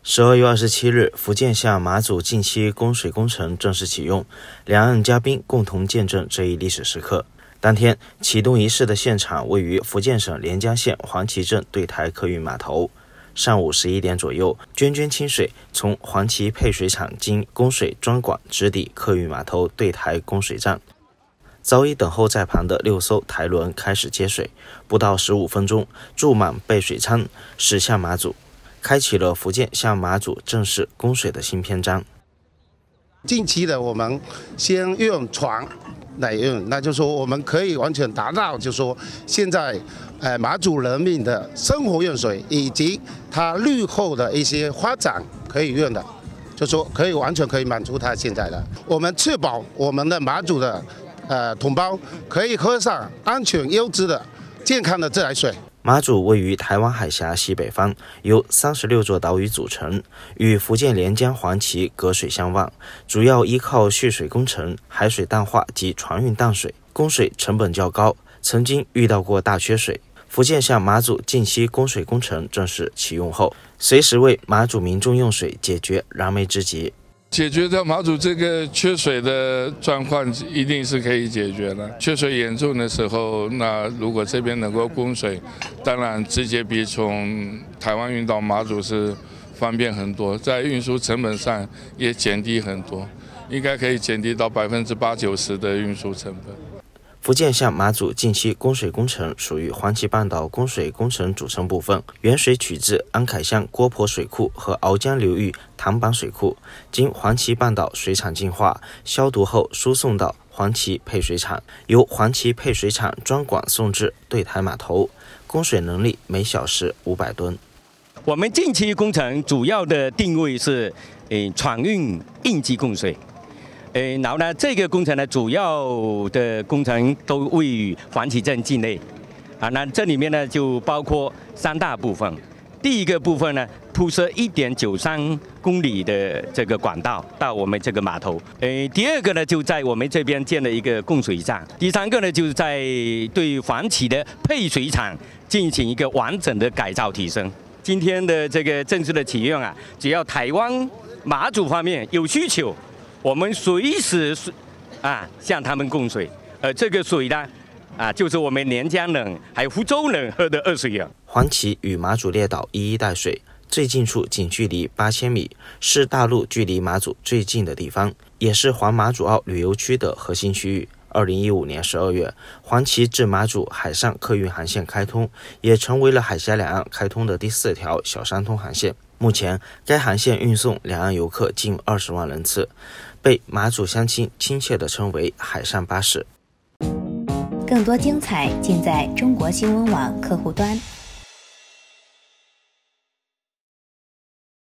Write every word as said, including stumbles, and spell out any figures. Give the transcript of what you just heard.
十二月二十七日，福建向马祖近期供水工程正式启用，两岸嘉宾共同见证这一历史时刻。当天，启动仪式的现场位于福建省连江县黄岐镇对台客运码头。上午十一点左右，涓涓清水从黄岐配水厂经供水专管直抵客运码头对台供水站。早已等候在旁的六艘台轮开始接水，不到十五分钟，注满备水舱，驶向马祖，开启了福建向马祖正式供水的新篇章。 近期的我们先用船来用，那就是说我们可以完全达到，就是说现在呃马祖人民的生活用水以及它日后的一些发展可以用的，就说可以完全可以满足它现在的。我们确保我们的马祖的呃同胞可以喝上安全、优质的、健康的自来水。 马祖位于台湾海峡西北方，由三十六座岛屿组成，与福建连江黄岐隔水相望，主要依靠蓄水工程、海水淡化及船运淡水，供水成本较高，曾经遇到过大缺水。福建向马祖近期供水工程正式启用后，随时为马祖民众用水解决燃眉之急。 解决掉马祖这个缺水的状况，一定是可以解决的。缺水严重的时候，那如果这边能够供水，当然直接比从台湾运到马祖是方便很多，在运输成本上也减低很多，应该可以减低到百分之八九十的运输成本。 福建向马祖近期供水工程属于黄岐半岛供水工程组成部分，原水取自安凯乡郭婆水库和鳌江流域塘板水库，经黄岐半岛水厂净化、消毒后输送到黄岐配水厂，由黄岐配水厂专管送至对台码头，供水能力每小时五百吨。 我们近期工程主要的定位是，呃，船运应急供水。呃，然后呢，这个工程呢，主要的工程都位于黄岐镇境内，啊，那这里面呢就包括三大部分。第一个部分呢，铺设一点九三公里的这个管道到我们这个码头。呃，第二个呢，就在我们这边建了一个供水站。第三个呢，就是在对黄岐的配水厂进行一个完整的改造提升。今天的这个正式的启用啊，只要台湾马祖方面有需求，我们随时啊向他们供水，呃，这个水呢，啊就是我们连江人还有福州人喝的二水啊。 黄岐与马祖列岛一一带水，最近处仅距离八千米，是大陆距离马祖最近的地方，也是环马祖澳旅游区的核心区域。二零一五年十二月，黄岐至马祖海上客运航线开通，也成为了海峡两岸开通的第四条小商通航线。目前，该航线运送两岸游客近二十万人次，被马祖乡亲亲切地称为“海上巴士”。 更多精彩尽在中国新闻网客户端。